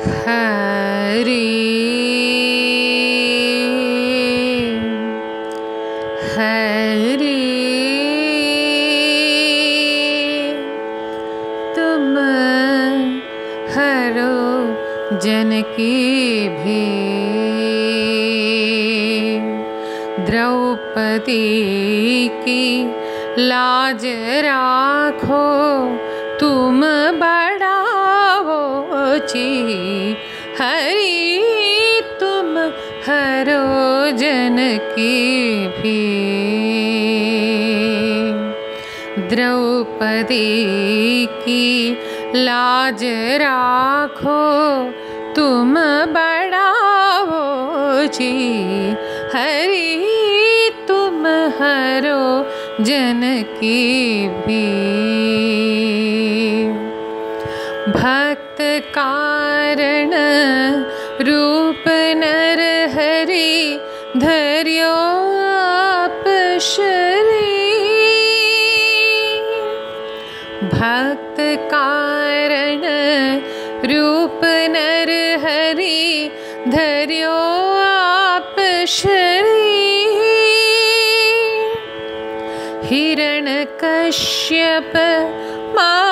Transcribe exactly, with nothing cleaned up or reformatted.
हरि हरि तुम हरो जन की भी द्रौपदी की लाज राखो तुम बढ़ाओ ची हरि तुम हरो जन की भी द्रौपदी की लाज राखो तुम बढ़ाओ जी हरि तुम हरो जन की भी भक्त कारण रूप नर हरि धर्यो आप शरीर भक्त कारण रूप नर हरि धर्यो आप शरीर हिरण कश्यप मा